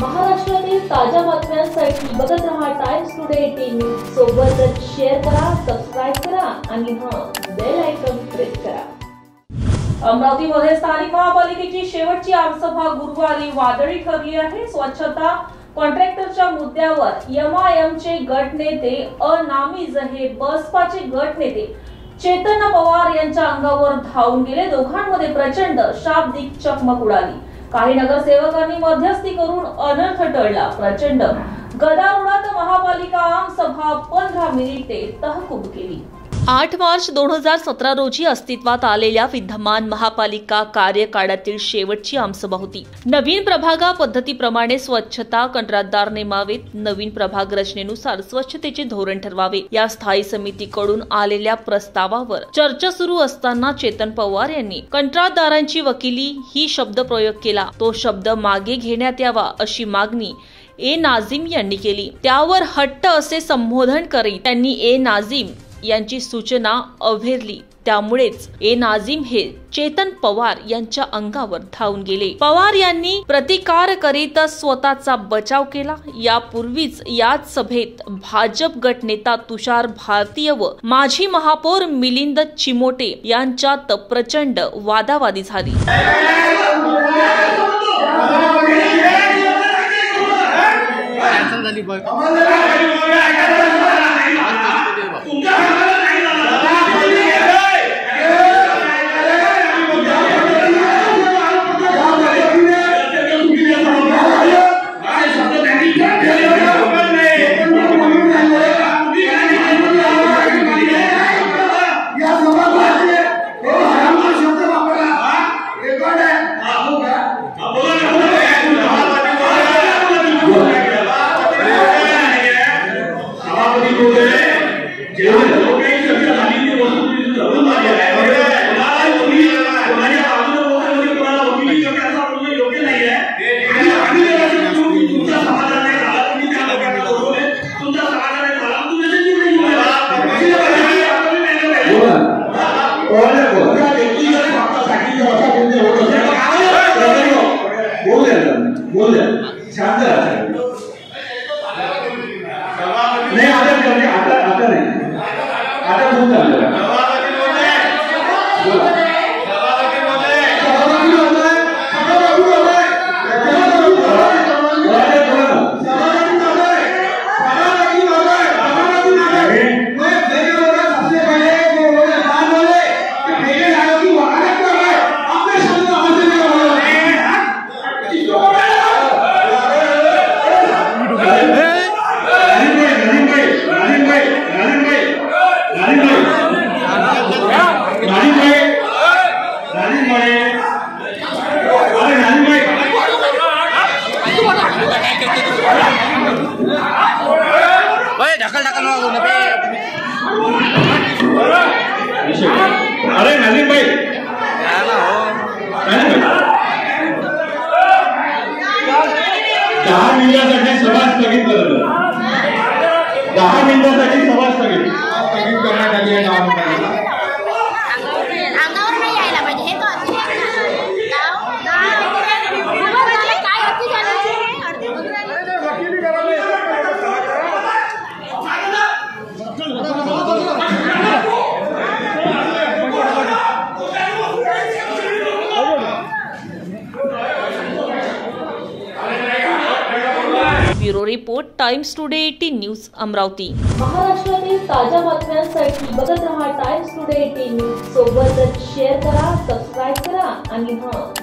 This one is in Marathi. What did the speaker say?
महाराष्ट्रातील ताज्या बातम्यांसाठी बघत रहा टाइम्स टुडे 18 न्यूज सोबतच शेअर करा, सबस्क्राइब करा आणि बेल आयकॉन प्रेस करा। अमरावतीमध्ये स्थानिक महापालिकेची शेवटची आमसभा गुरुवारी वादळी ठरली आहे। स्वच्छता कॉन्ट्रॅक्टरच्या मुद्द्यावर एमआयएमचे गटनेते अनामीज हे बसपाचे गटनेते चेतन पवार यांच्या अंगावर धावून गेले। दोघांमध्ये प्रचंड शाब्दिक चकमक उडाली। काही नगरसेवकांनी मध्यस्थी करून अनर्थ टळला। प्रचंड गदारोळात महापालिका आमसभा 15 मिनिटे तहकूब केली। 8 मार्च 2017 रोजी अस्तित्वात आलेल्या विद्यमान महापालिका कार्यकाळातील शेवटची आमसभा होती। नवीन प्रभागा पद्धतीप्रमाणे स्वच्छता कंत्राटदार नेमावेत, नवीन प्रभाग रचनेनुसार स्वच्छतेचे धोरण ठरवावे या स्थायी समितीकडून आलेल्या प्रस्तावावर चर्चा सुरू असताना चेतन पवार यांनी कंत्राटदारांची वकिली ही शब्द प्रयोग केला। तो शब्द मागे घेण्यात यावा अशी मागणी ए नाझीम यांनी केली। त्यावर हट्ट असे संबोधन करीत त्यांनी ए नाझीम यांची सूचना अव्हेरली। त्यामुळेच ए नाझीम हे चेतन पवार यांच्या अंगावर धावून गेले। पवार यांनी प्रतिकार करीत स्वतःचा बचाव केला। यापूर्वीच याच सभेत भाजप गटनेता तुषार भारतीय व माजी महापौर मिलिंद चिमोटे यांच्यात प्रचंड वादावादी झाली। अरे नाझीम भाई 10 मिनिटांसाठी सभा स्थगित करत 10 मिनिटांसाठी सभा स्थगित करण्यात आली आहे। 10 मिनिटांसाठी bureau report Times Today 18 news Amravati. महाराष्ट्रातील ताज्या बातम्यांसाठी बघत रहा टाइम्स टुडे 18 न्यूज सोबतच शेअर करा, सबस्क्राइब करा आणि